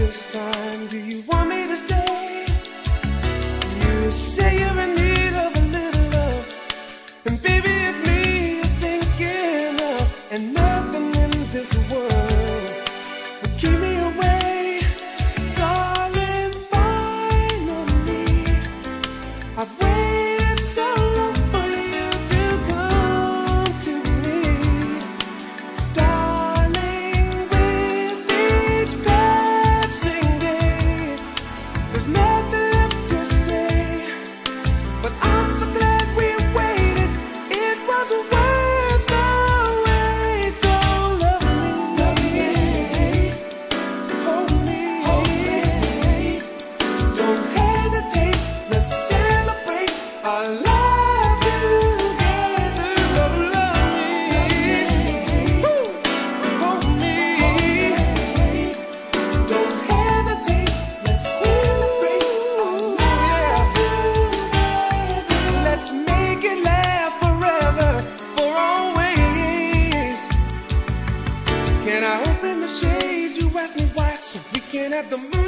this time, do you want me to stay? You say you're in need of a little love, and baby it's me you're thinking of, and nothing in this world will keep me away. Darling, finally I've waited so long for you to come to me. Darling, with each passing day, there's nothing left to say, but I'm so glad we waited. It was worth the wait. So love me, hold me, don't hesitate. Let's celebrate our love together. Love me, hold me, don't hesitate. Let's celebrate our love together. Let's make it last forever, for always. Can I open the shades? You ask me why, so we can have the moon